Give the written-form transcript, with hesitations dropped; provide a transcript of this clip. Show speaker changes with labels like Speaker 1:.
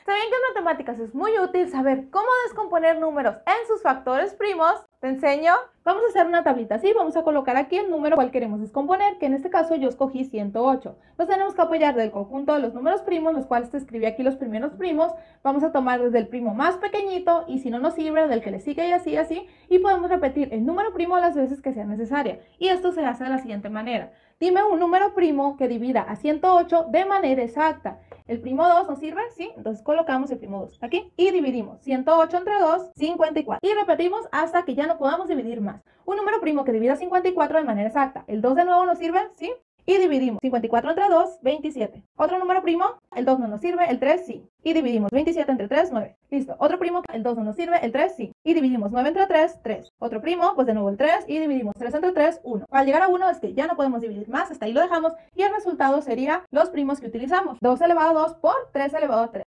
Speaker 1: ¿Saben que en matemáticas es muy útil saber cómo descomponer números en sus factores primos? ¿Te enseño? Vamos a hacer una tablita así, vamos a colocar aquí el número cual queremos descomponer, que en este caso yo escogí 108. Nos tenemos que apoyar del conjunto de los números primos, los cuales te escribí aquí los primeros primos. Vamos a tomar desde el primo más pequeñito y si no nos sirve, del que le sigue y así, así. Y podemos repetir el número primo las veces que sea necesaria. Y esto se hace de la siguiente manera. Dime un número primo que divida a 108 de manera exacta. ¿El primo 2 nos sirve? Sí, entonces colocamos el primo 2 aquí y dividimos 108 entre 2, 54. Y repetimos hasta que ya no podamos dividir más. Un número primo que divida 54 de manera exacta. ¿El 2 de nuevo nos sirve? Sí. Y dividimos 54 entre 2, 27. Otro número primo, el 2 no nos sirve, el 3 sí. Y dividimos 27 entre 3, 9. Listo. Otro primo, el 2 no nos sirve, el 3 sí. Y dividimos 9 entre 3, 3. Otro primo, pues de nuevo el 3 y dividimos 3 entre 3, 1. Al llegar a 1 es que ya no podemos dividir más, hasta ahí lo dejamos y el resultado sería los primos que utilizamos. 2 elevado a 2 por 3 elevado a 3.